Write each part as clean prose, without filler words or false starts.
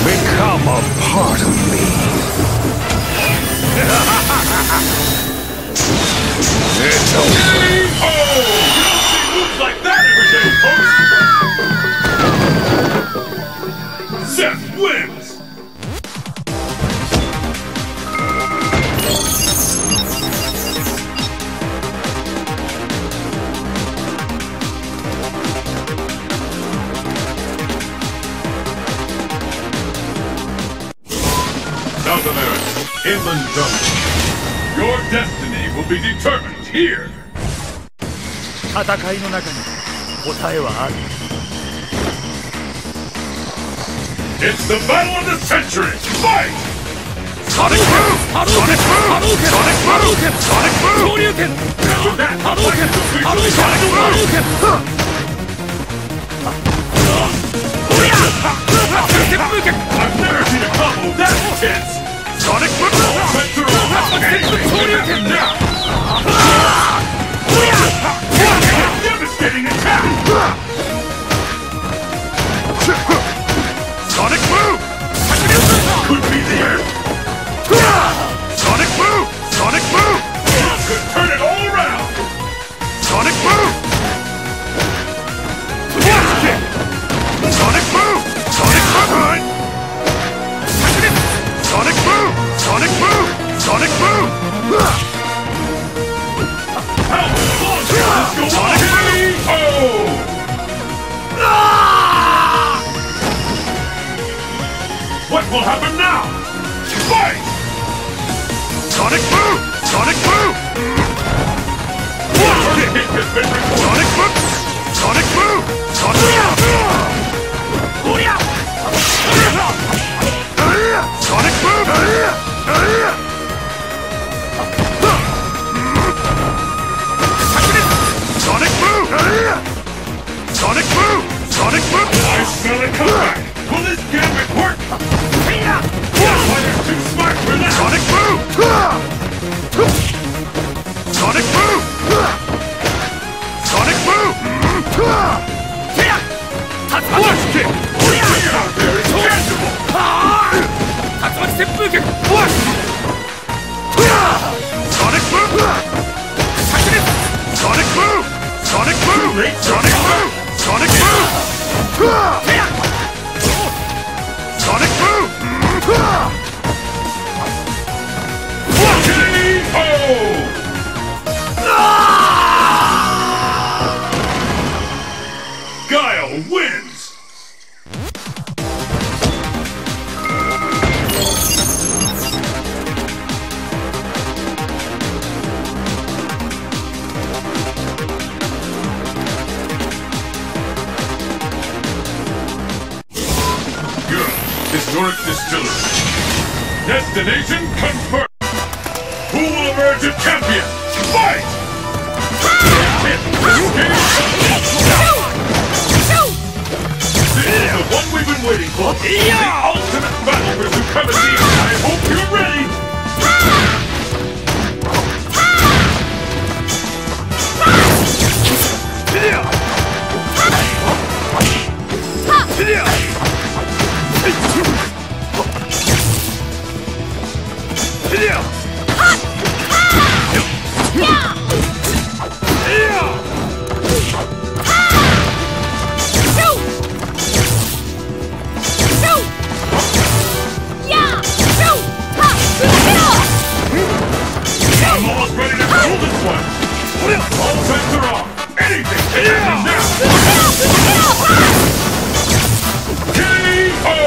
Become a part of me. It's over. Oh! You don't see moves like that every day, folks! Seth wins! South America, inland jungle. Your destiny will be determined here. 戦いの中に答えはある。 It's the battle of the century. Fight! Sonic Boom! Sonic Boom! Sonic Boom! Sonic Boom! 昇竜拳！ After that, Hadouken! Hadouken! Hadouken! I've never seen a combo that intense! Sonic Boom! Now! Devastating attack! Sonic Boom! Could be the end! Sonic Boom! Sonic Boom! Could turn it all around! Sonic Boom! Sonic Boom! Sonic Boom! Sonic Boom! Sonic Boom! Sonic Boom! How long does this go on? Oh! What will happen now? Fight! Sonic Boom! Sonic Boom! First hit has been recorded! Sonic Boom! Sonic Boom! Sonic Boom! Sonic Boom! Sonic Boom! Sonic Boom! Sonic Boom! I smell a comeback! Will this gambit work? Why they're too smart for that? Sonic Boom! Sonic Boom! Sonic Boom! Flash kick! Fear out there is tangible! 竜巻旋風拳！Flash! Sonic Boom! Sonic Boom! Sonic Boom! Sonic Boom! Sonic Boom! Sonic Boom! KO! Guile wins! Good. Historic distillery. Destination confirmed. Who will emerge a champion? Fight! This is the one we've been waiting for. The ultimate battle for supremacy. I hope you're ready. I'm almost ready to roll this one. All bets are off. Anything can happen now. KO!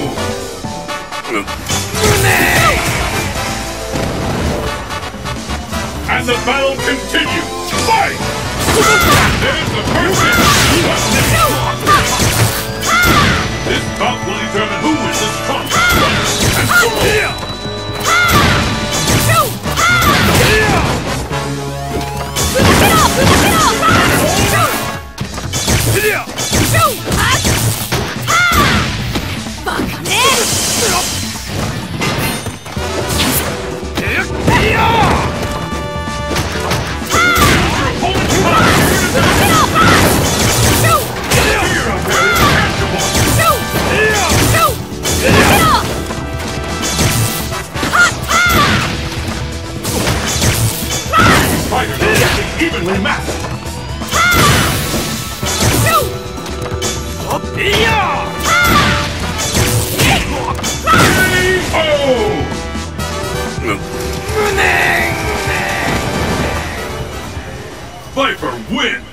And the battle continues. Fight! There's the first hit. This bout will determine who is the strongest. And so Yeah! Ultimate Master! Viper wins!